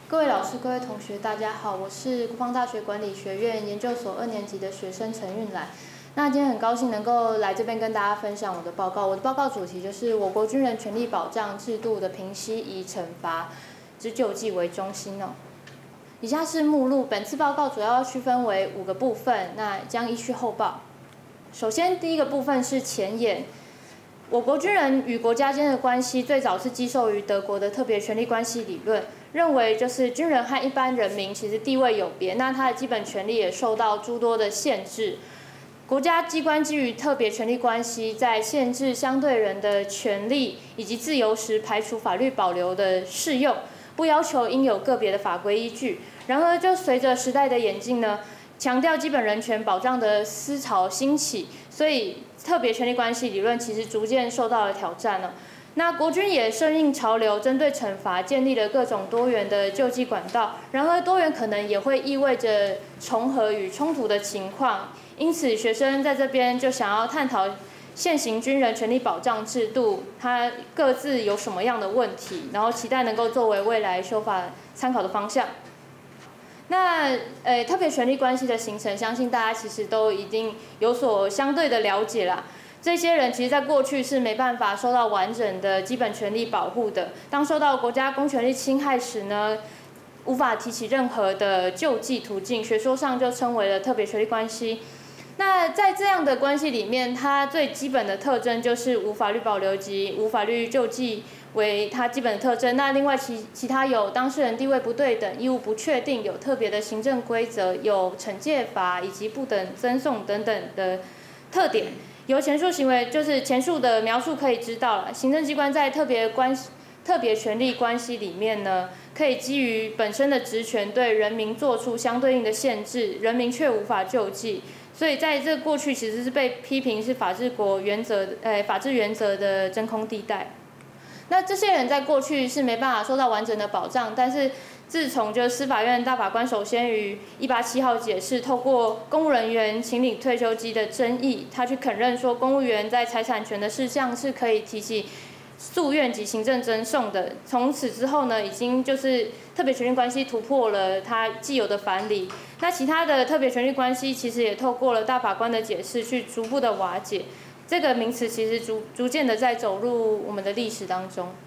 各位老师、各位同学，大家好，我是国防大学管理学院研究所2年级的学生陈韵来。那今天很高兴能够来这边跟大家分享我的报告。我的报告主题就是我国军人权利保障制度的平息以惩罚之救济为中心哦。以下是目录，本次报告主要区分为5个部分，那将依序后报。首先，第一个部分是前言。我国军人与国家间的关系最早是基受于德国的特别权利关系理论，认为就是军人和一般人民其实地位有别，那他的基本权利也受到诸多的限制。国家机关基于特别权利关系，在限制相对人的权利以及自由时，排除法律保留的适用，不要求应有个别的法规依据。然而，就随着时代的演进呢，强调基本人权保障的思潮兴起，所以特别权利关系理论其实逐渐受到了挑战了。那国军也顺应潮流，针对惩罚建立了各种多元的救济管道。然而，多元可能也会意味着重合与冲突的情况。因此，学生在这边就想要探讨现行军人权利保障制度，它各自有什么样的问题，然后期待能够作为未来修法参考的方向。那特别权利关系的形成，相信大家其实都已经有所相对的了解啦。这些人其实在过去是没办法受到完整的基本权利保护的。当受到国家公权力侵害时呢，无法提起任何的救济途径，学说上就称为了特别权利关系。那在这样的关系里面，它最基本的特征就是无法律保留及无法律救济为它基本的特征。那另外其他有当事人地位不对等、义务不确定、有特别的行政规则、有惩戒法以及不等赠送等等的特点。由前述行为就是前述的描述可以知道了，行政机关在特别权利关系里面呢，可以基于本身的职权对人民做出相对应的限制，人民却无法救济。所以在这过去其实是被批评是法治原则的真空地带。那这些人在过去是没办法受到完整的保障，但是自从就司法院大法官首先于187号解释，透过公务人员请领退休金的争议，他去肯认说公务员在财产权的事项是可以提起诉愿及行政争讼的。从此之后呢，已经就是特别权利关系突破了它既有的藩篱。那其他的特别权利关系其实也透过了大法官的解释去逐步的瓦解。这个名词其实逐渐的在走入我们的历史当中。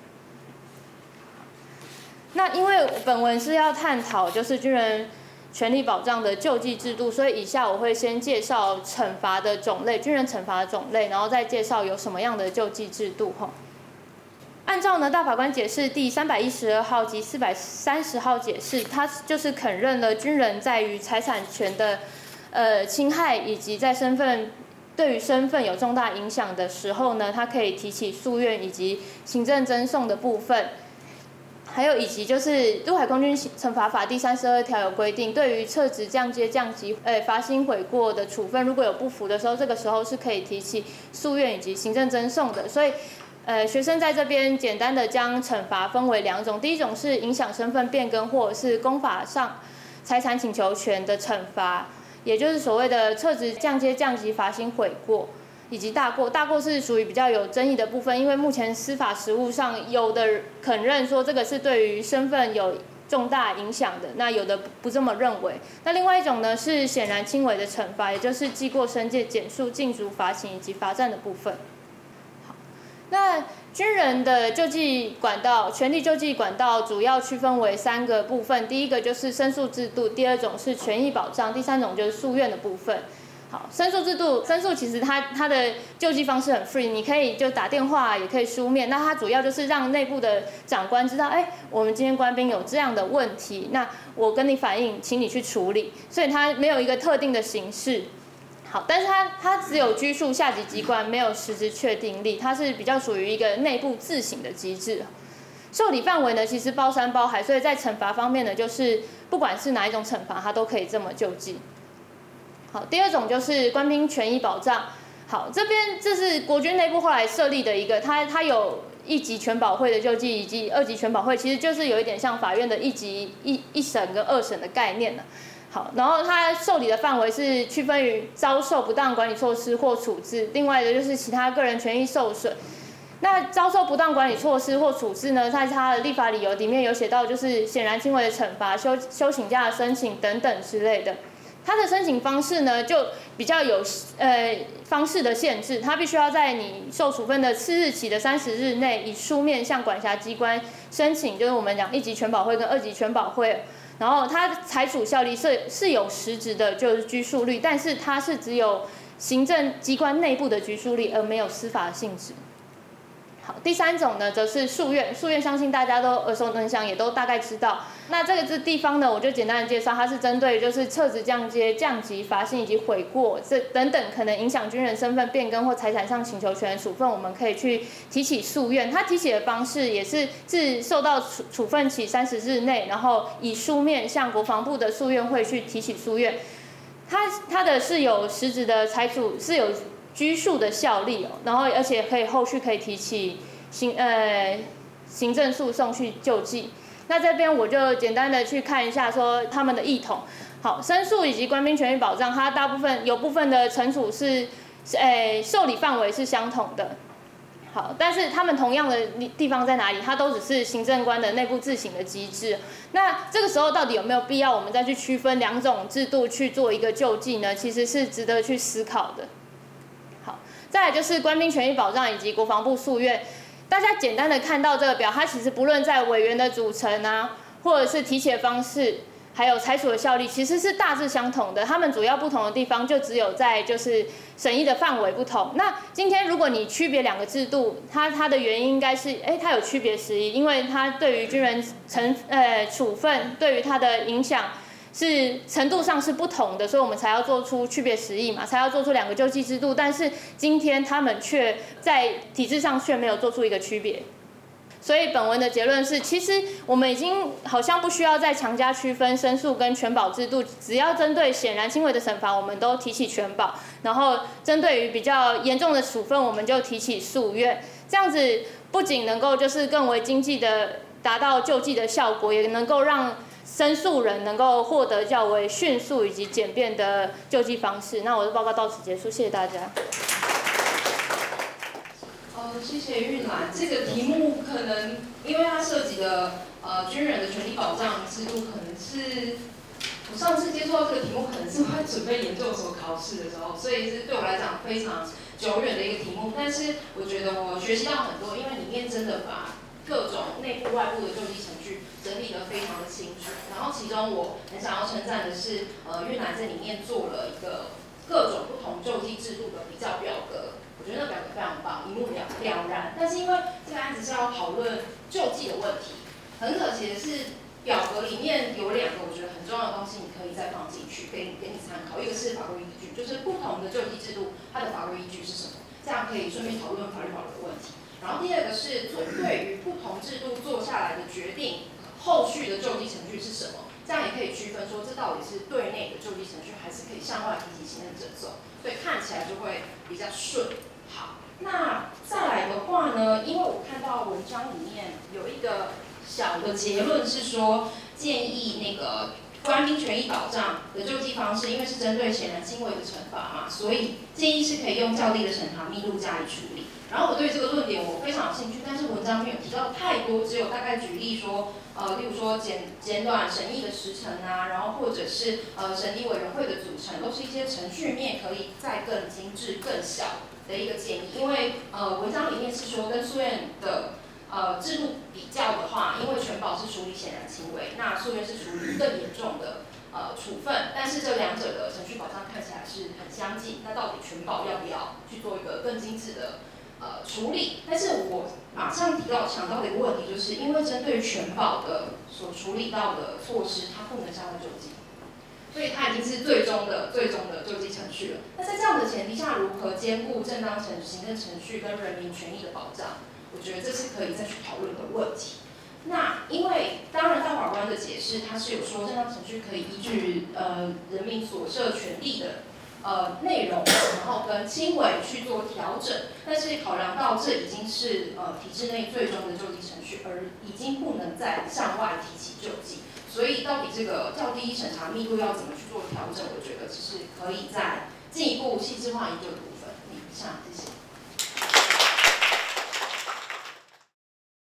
那因为本文是要探讨就是军人权利保障的救济制度，所以以下我会先介绍惩罚的种类，军人惩罚的种类，然后再介绍有什么样的救济制度哈。按照呢大法官解释第312号及430号解释，他就是肯认了军人在于财产权的侵害以及在对于身份有重大影响的时候呢，他可以提起诉愿以及行政争讼的部分。还有以及就是《陆海空军惩罚法》第32条有规定，对于撤职、降阶、降级、罚薪悔过的处分，如果有不服的时候，这个时候是可以提起诉愿以及行政争讼的。所以，学生在这边简单的将惩罚分为2种，第一种是影响身份变更或者是公法上财产请求权的惩罚，也就是所谓的撤职、降阶、降级、罚薪悔过。以及大过，大过是属于比较有争议的部分，因为目前司法实务上有的肯认说这个是对于身份有重大影响的，那有的不这么认为。那另外一种呢是显然轻微的惩罚，也就是记过申诫、减数、禁足、罚钱以及罚站的部分。好，那军人的救济管道，权利救济管道主要区分为3个部分，第一个就是申诉制度，第二种是权益保障，第3种就是诉愿的部分。好，申诉制度，申诉其实它的救济方式很 free， 你可以就打电话，也可以书面。那它主要就是让内部的长官知道，我们今天官兵有这样的问题，那我跟你反映，请你去处理。所以它没有一个特定的形式。好，但是它只有拘束下级机关，没有实质确定力，它是比较属于一个内部自省的机制。受理范围呢，其实包山包海，所以在惩罚方面呢，就是不管是哪一种惩罚，它都可以这么救济。好，第二种就是官兵权益保障。好，这是国军内部后来设立的一个，它有1级全保会的救济以及2级全保会，其实就是有一点像法院的1级一审跟2审的概念了。好，然后它受理的范围是区分于遭受不当管理措施或处置，另外的就是其他个人权益受损， 那遭受不当管理措施或处置呢，在它的立法理由里面有写到，就是显然轻微的惩罚、休请假的申请等等之类的。它的申请方式呢，就比较有方式的限制，它必须要在你受处分的次日起的30日内，以书面向管辖机关申请，就是我们讲1级全保会跟2级全保会。然后它裁处效力是有实质的，就是拘束力，但是它是只有行政机关内部的拘束力，而没有司法性质。好，第3种呢，则是诉愿。诉愿相信大家都耳熟能详，也都大概知道。那这个地方呢，我就简单的介绍，它是针对就是撤职降阶、降级、罚薪以及悔过这等等可能影响军人身份变更或财产上请求权的处分，我们可以去提起诉愿。它提起的方式也是自受到处分起30日内，然后以书面向国防部的诉愿会去提起诉愿。它的是有实质的裁处，是有拘束的效力然后而且后续可以提起行政诉讼去救济。那这边我就简单的去看一下说他们的异同。好，申诉以及官兵权益保障，它大部分有部分的惩处是受理范围是相同的。好，但是他们同样的地方在哪里？它都只是行政官的内部自省的机制。那这个时候到底有没有必要我们再去区分2种制度去做一个救济呢？其实是值得去思考的。好，再来就是官兵权益保障以及国防部诉愿。大家简单的看到这个表，它其实不论在委员的组成啊，或者是提起的方式，还有裁处的效力，其实是大致相同的。他们主要不同的地方就只有在就是审议的范围不同。那今天如果你区别2个制度，它的原因应该是，它有区别实异，因为它对于军人处分对于它的影响是程度上是不同的，所以我们才要做出区别实异嘛，才要做出2个救济制度。但是今天他们却在体制上却没有做出一个区别。所以本文的结论是，其实我们已经好像不需要再强加区分申诉跟全保制度，只要针对显然轻微的惩罚，我们都提起全保，然后针对于比较严重的处分，我们就提起诉愿。这样子不仅能够就是更为经济的达到救济的效果，也能够让申诉人能够获得较为迅速以及简便的救济方式。那我的报告到此结束，谢谢大家。 谢谢玉兰。这个题目可能因为它涉及的军人的权利保障制度，可能是我上次接触到这个题目，可能是会准备研究所考试的时候，所以是对我来讲非常久远的一个题目。但是我觉得我学习到很多，因为里面真的把各种内部外部的救济程序整理得非常的清楚。然后其中我很想要称赞的是，玉兰在里面做了一个各种不同救济制度的比较表格。我觉得那表格非常棒，一目了然。但是因为这个案子是要讨论救济的问题，很可惜的是，表格里面有2个我觉得很重要的东西，你可以再放进去，给你参考。一个是法规依据，就是不同的救济制度，它的法规依据是什么，这样可以顺便讨论法律保留的问题。然后第2个是对于不同制度做下来的决定，后续的救济程序是什么，这样也可以区分说这到底是对内的救济程序，还是可以向外提起行政整奏，所以看起来就会比较顺。好，那再来的话呢，因为我看到文章里面有一个小的结论是说，建议那个官兵权益保障的救济方式，因为是针对显然轻微的惩罚嘛，所以建议是可以用较低的审查密度加以处理。然后我对这个论点我非常有兴趣，但是文章没有提到太多，只有大概举例说，例如说简短审议的时程啊，然后或者是审议委员会的组成，都是一些程序面可以再更精致、更小的一个建议。因为文章里面是说跟诉愿的制度比较的话，因为全保是处理显然轻微，那诉愿是处理更严重的处分，但是这2者的程序保障看起来是很相近。那到底全保要不要去做一个更精致的处理？但是我马上想到的一个问题，就是因为针对全保的所处理到的措施，它不能向外救济，所以它已经是最终的救济程序了。那在这样的前提下，如何兼顾正当行政程序跟人民权益的保障？我觉得这是可以再去讨论的问题。那因为当然大法官的解释，他是有说正当程序可以依据人民所涉权利的内容，然后跟轻微去做调整，但是考量到这已经是体制内最终的救济程序，而已经不能再向外提起救济，所以到底这个较低审查密度要怎么去做调整，我觉得这是可以再进一步细致化研究的部分。以上，谢谢。